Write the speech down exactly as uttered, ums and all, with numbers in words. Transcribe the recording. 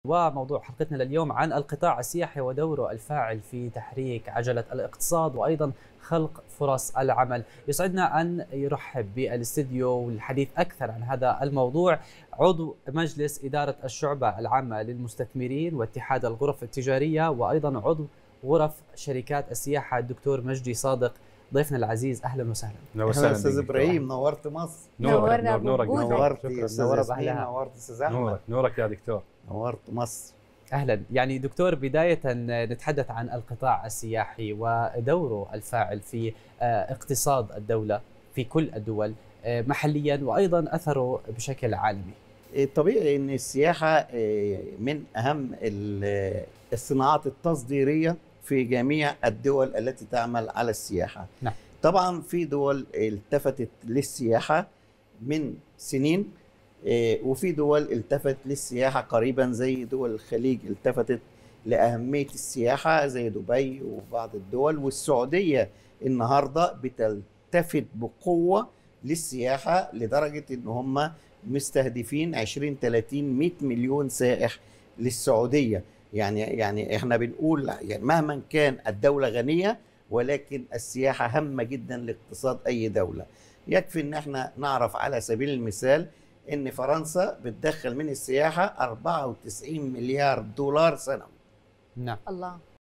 وموضوع حلقتنا لليوم عن القطاع السياحي ودوره الفاعل في تحريك عجلة الاقتصاد وأيضا خلق فرص العمل. يسعدنا أن يرحب بالاستديو والحديث أكثر عن هذا الموضوع عضو مجلس إدارة الشعبة العامة للمستثمرين واتحاد الغرف التجارية وأيضا عضو غرف شركات السياحة الدكتور مجدي صادق ضيفنا العزيز. أهلا وسهلا. اهلا استاذ ابراهيم، نورت مصر. نورك نورك نورك نورت استاذ نورت ياسمين، أهلها. نورت استاذ احمد. نورك نورك يا دكتور. نورت مصر. أهلا. يعني دكتور، بداية نتحدث عن القطاع السياحي ودوره الفاعل في اقتصاد الدولة في كل الدول محليا وأيضا أثره بشكل عالمي. طبيعي أن السياحة من أهم الصناعات التصديرية في جميع الدول التي تعمل على السياحة. نعم. طبعا في دول التفتت للسياحة من سنين، وفي دول التفتت للسياحة قريبا زي دول الخليج التفتت لأهمية السياحة زي دبي وبعض الدول، والسعودية النهاردة بتلتفت بقوة للسياحة لدرجة ان هم مستهدفين عشرين ثلاثين مئة مليون سائح للسعودية. يعني يعني احنا بنقول يعني مهما كان الدولة غنية، ولكن السياحة هامة جدا لاقتصاد اي دولة. يكفي ان احنا نعرف على سبيل المثال ان فرنسا بتدخل من السياحة أربعة وتسعين مليار دولار سنوي. نعم. الله.